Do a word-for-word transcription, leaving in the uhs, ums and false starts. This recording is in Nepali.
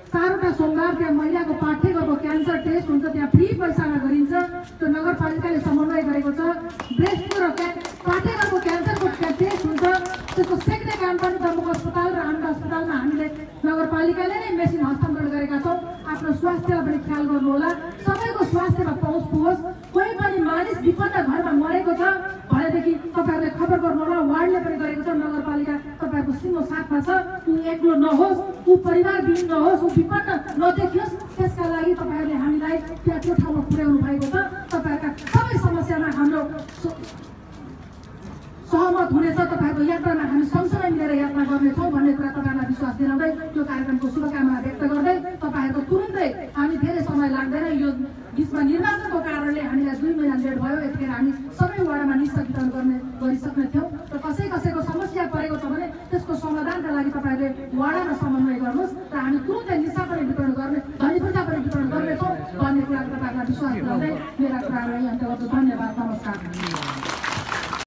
चारवटा सोमबार त्यहाँ महिलाको पाठ्यक्रमको क्यान्सर टेस्ट हुन्छ, त्यहाँ फ्री पैसामा गरिन्छ। त्यो नगरपालिकाले समन्वय गरेको छ। ब्रेस्ट र पाठ्यक्रमको क्यान्सरको टेस्ट हुन्छ, त्यसको सेक्ने काम पनि प्रमुख अस्पताल र अन्य अस्पतालमा हामीले नगरपालिकाले नै मेसिन हस्तान्तरण गरेका छौँ। आफ्नो स्वास्थ्यलाई पनि ख्याल गर्नु होला, सबैको स्वास्थ्यमा पहुँच पुगोस्। कोही पनि मानिस विपन्न घरमा मरेको छ भनेदेखि तपाईँहरूले खबर गर्नु होला। वार्डले पनि गरेको छ, नगरपालिका तपाईँहरूको सिङ्गो साथमा छ। ऊ एक्लो नहोस्, ऊ परिवारविहीन नहोस्, ऊ विपन्न नदेखियोस्, त्यसका लागि तपाईँहरूले हामीलाई त्यहाँ त्यो ठाउँमा पुर्याउनु भएको छ। तपाईँहरूका सबै समस्यामा हाम्रो सहमत हुनेछ। तपाईँहरूको यात्रामा हामी सँगसँगै मिलेर यात्रा गर्नेछौँ भन्ने कुरा तपाईँहरूलाई विश्वास दिलाउँदै यो कार्यक्रमको शुभकामना व्यक्त गर्दै तपाईँहरूको तुरुन्तै हामी धेरै समय लाग्दैन, यो बिचमा निर्वाचनको कारणले हामीलाई दुई महिना लेट भयो। यतिखेर हामी सबै वार्डमा निशा वितरण गर्ने गरिसक्ने थियौँ र कसै कसैको समस्या परेको छ भने त्यसको समाधानका लागि तपाईँहरूले वार्डमा समन्वय गर्नुहोस् र हामी तुरुन्तै निशा पनि वितरण गर्ने, धनीपूर्जा पनि वितरण गर्नेछौँ भन्ने कुरा तपाईँहरूलाई विश्वास दिलाउँदै मेरा कुराहरू यही अन्त गर्छु। धन्यवाद, नमस्कार।